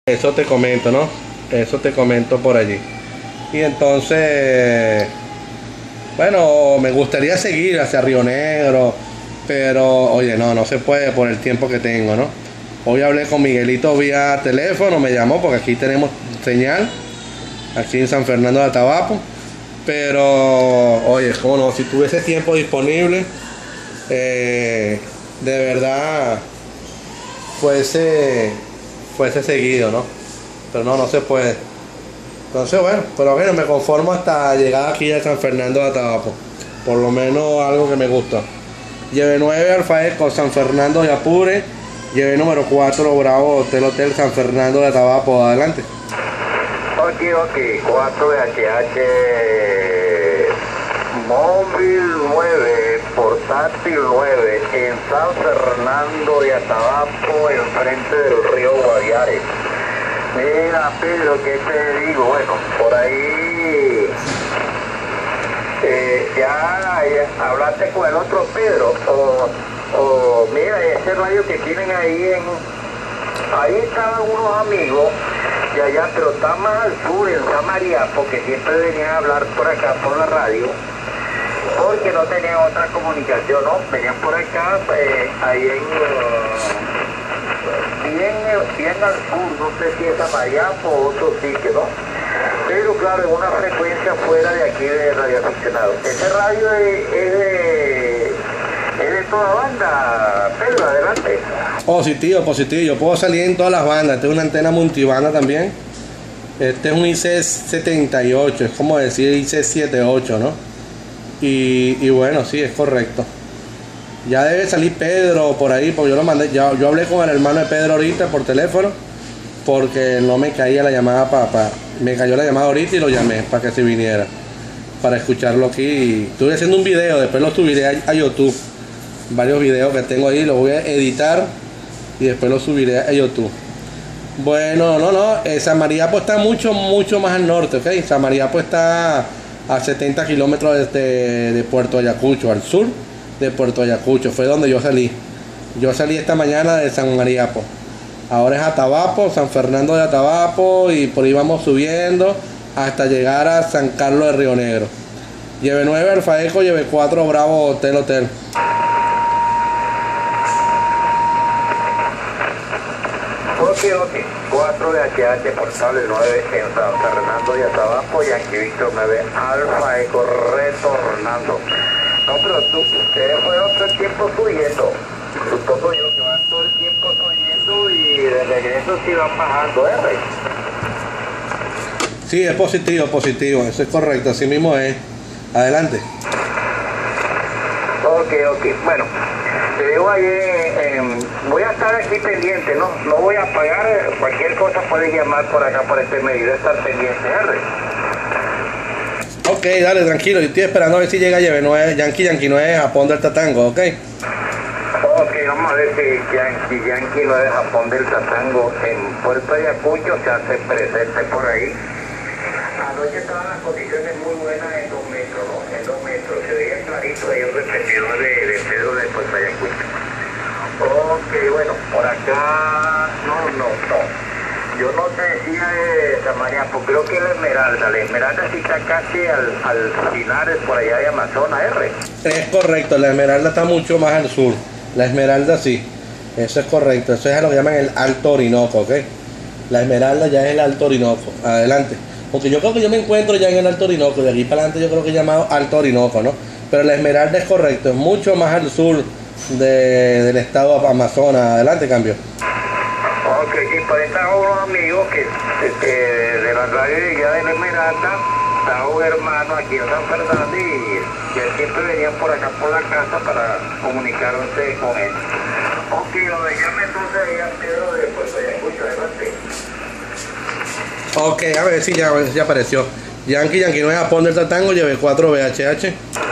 Eso te comento, ¿no? Eso te comento por allí. Y entonces, bueno, me gustaría seguir hacia Río Negro, pero oye, no se puede por el tiempo que tengo, ¿no? Hoy hablé con Miguelito vía teléfono, me llamó porque aquí tenemos señal, aquí en San Fernando de Atabapo. Pero, oye, cómo no, si tuviese tiempo disponible, de verdad, fuese seguido, ¿no? Pero no se puede. Entonces, bueno, pero bueno, me conformo hasta llegar aquí a San Fernando de Atabapo. Por lo menos algo que me gusta. Lleve 9 Alfa Eco San Fernando de Apure. Lleve número 4 Bravo Hotel San Fernando de Atabapo. Adelante. Ok, 4 de HH móvil 9, portátil 9, en San Fernando de Atabapo, enfrente del río Guaviare. Mira, Pedro, ¿qué te digo? Bueno, por ahí ya hablaste con el otro Pedro, o mira, ese radio que tienen ahí ahí estaban unos amigos de allá, pero está más al sur, en San María, porque siempre venían a hablar por acá por la radio, porque no tenían otra comunicación, ¿no? Venían por acá, ahí bien al sur, no sé si es San María o otro sitio, ¿no? Pero claro, en una frecuencia fuera de aquí de Radio Aficionado. Ese radio es de toda banda, Pedro, adelante. Positivo, yo puedo salir en todas las bandas. Tengo una antena multibanda también. Este es un IC78, es como decir IC78, ¿no? Y bueno, sí, es correcto. Ya debe salir Pedro por ahí, porque yo lo mandé, yo hablé con el hermano de Pedro ahorita por teléfono, porque no me caía la llamada me cayó la llamada ahorita y lo llamé para que se viniera, para escucharlo aquí. Estuve haciendo un video, después lo subiré a YouTube. Varios videos que tengo ahí, los voy a editar y después los subiré a YouTube. Bueno, San María pues está mucho más al norte, ¿ok? San María pues está a 70 kilómetros de Puerto Ayacucho, al sur de Puerto Ayacucho, fue donde yo salí. Yo salí esta mañana de San Mariapo. Ahora es Atabapo, San Fernando de Atabapo, y por ahí vamos subiendo hasta llegar a San Carlos de Río Negro. Lleve 9 Alfa Eco, lleve 4 Bravo Hotel. Ok, 4 de HH portable 9 en San Fernando de Atabapo y aquí Víctor 9 Alfa Eco retornando. No, pero ustedes fueron todo el tiempo subiendo. Supongo yo que van todo el tiempo subiendo y de regreso sí van bajando, Rey. Sí, es positivo, eso es correcto, así mismo es. Adelante. Ok, bueno, te digo ahí, voy a estar aquí pendiente, no voy a apagar, cualquier cosa puedes llamar por acá por este medio, estar pendiente, Rey. Ok, dale, tranquilo, yo estoy esperando a ver si llega Lleve 9, Yankee 9 Japón Delta Tango, ok. Ok, vamos a ver si Yankee 9 Japón Delta Tango en Puerto Ayacucho se hace presente por ahí. Anoche estaban las condiciones muy buenas en 2 metros, ¿no? En 2 metros, se veía clarito ahí el repetidor de Pedro de Puerto Ayacucho. Ok, bueno, por acá, no. Yo no te decía de San María, pues creo que la Esmeralda sí está casi al final por allá de Amazonas, R. Es correcto, la Esmeralda está mucho más al sur. La Esmeralda sí, eso es correcto, eso es lo que llaman el Alto Orinoco, ¿ok? La Esmeralda ya es el Alto Orinoco, adelante. Porque yo creo que yo me encuentro ya en el Alto Orinoco, de aquí para adelante yo creo que es llamado Alto Orinoco, ¿no? Pero la Esmeralda es correcto, es mucho más al sur del estado Amazonas, adelante, cambio. Ok, y por ahí están unos amigos que de la radio de allá de la Esmeralda, estaba un hermano aquí en San Fernando y que siempre venían por acá por la casa para comunicarse con él. Ok, lo dejame entonces ahí a Pedro de Puerto Ayacucho, adelante. Ok, a ver si ya apareció. Yankee 9 Japón Delta Tango, lleve 4 VHH.